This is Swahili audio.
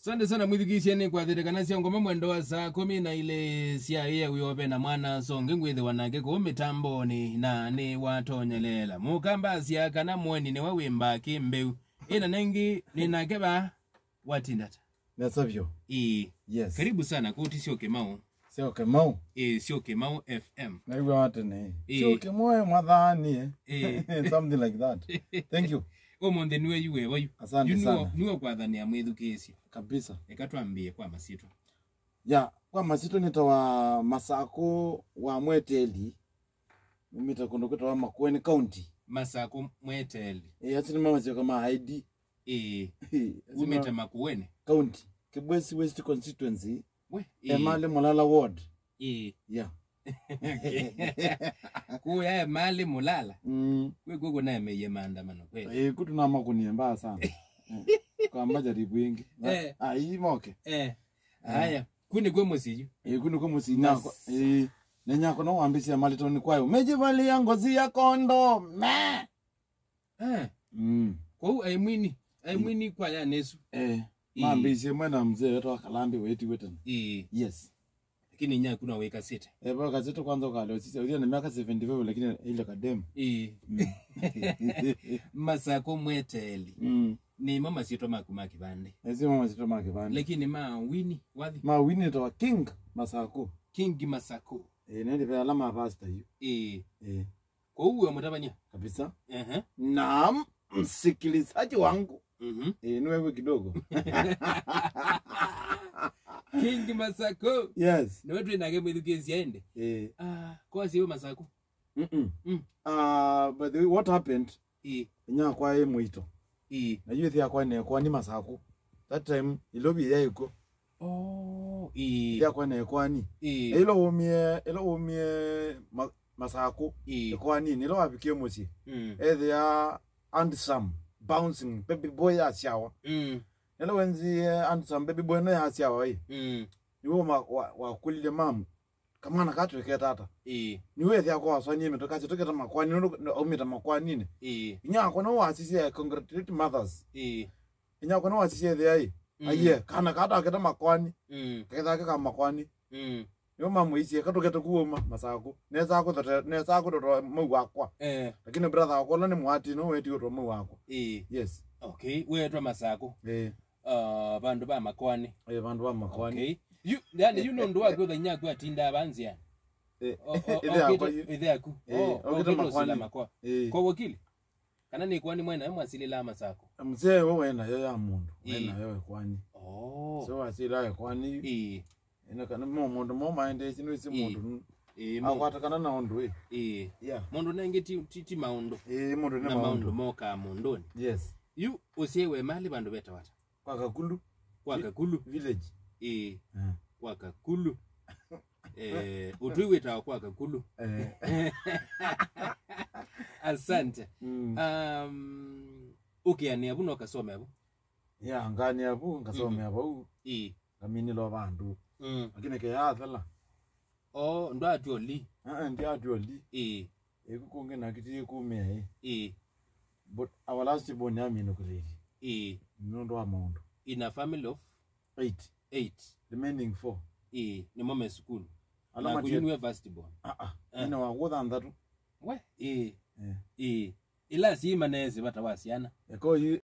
Sande sana mwithikiciani kwa thirikana cia ngoma mwendo wa saa 10 na ile cia ye uyobe na mwana songe ngwithe wanake ku mitambo ni watonyelela mukamba cia kana mweni ne wawimba kimbeu ina nengi ninakeba watindata nasavyo yes karibu sana kuti sio Kemau sio Kemau FM na iwe watene sio Kemau mwadhani something like that. Thank you. Omonde niwe yuwe wayu. Asante sana. Niwe kwa dhani ya mwithukisi. Kabisa. Ekatwambie kwa masito. Ya, kwa masito nitawa MASAKU wa Mweteli. Mimita kundoketa wa Makueni County. MASAKU Mweteli. Yatini mama sio kama ID. Umeta Makueni County. Kibwezi West Constituency. Emali Mulala Ward. Yeah. Kuya Mali Mulala. Kwe gogo na meye maandamano kweli. Kutu na makuni mbaya sana. Kwa majaribu wengi. Hii moke. Haya, kuni kwa musiju. Kuni kwa musiju nyako. Nyako no ambisi mali toni kwayo. Mejivalia ngozi ya kondo. Kwa hiyo aimwini kwa ya nesu. Maambisi mwana mzee wetu wakalambi wetu. Yes. Lakini nya kuna weka sita. Weka sita kwanza ukalo sisi ulia na miaka 75 lakini ile kadem. MASAKU Mweteli. Ni mama sito makumaki bande. Mama sito makibande. Lakini mawini wadhi. Mawini to King MASAKU. King MASAKU. Nende vya alama pasta hiyo. Kwa huyo mtabanya kabisa. Naam, msikilizaji wangu. Ni wewe kidogo. King MASAKU. Yes. Na wetu inage mwithukezi aende. Kwa siyo MASAKU. But what happened? Nya kwa ye mwito. Na youth ya kwa ni MASAKU. That time ilobi ya yuko. Ya kwa ne kwa ni. Ilo umie MASAKU. Kwa ni nilo abikie mosi. They are handsome bouncing baby boy ya shawa. Nelo wenzi handsome baby boy na ya shawa niwo wa kulile mamu kama na katu ke tata niwe thya kwa so nyime to kache toketa makwani no umita makwani ne nya ko no wasisi congratulate mothers nya ko no wasisi thya aye kana kata keta makwani ketha ka makwani yo mamu isi katoketa kuoma MASAKU neza ko to mu wakwa lakini brother wako ni mwati no weti to mu wakwa yes okay wewe MASAKU bandu ba makwani bandu ba makwani okay you know ndo wako the nyako atinda abanzia ile yako okay makwa kwa wakili kana ni kwani mwena mwasili la MASAKU mzee wewe na ya mundu wena wewe kwani so asila ya kwani ina kana mundu mind sino isi mundu akwatakana na ondo yeah mundu nange titi maundo mundu na maundo moka mundoni yes you usewe mali bandu beta wata kwa Kakulu village kwa Kakulu utuiweta kwa Kakulu asante okay ani abuno kasome abo ya ngani abu ngasome abo kamini lo bandu lakini ke yathala ndo atoli ndio atoli ekukonge nakiti kumia but our last born yami no kuleli ndo amount in a family of 8 remaining 4 ni mama school alama ku university born ina wa godha ndatu we ila si manezi batawasiana yako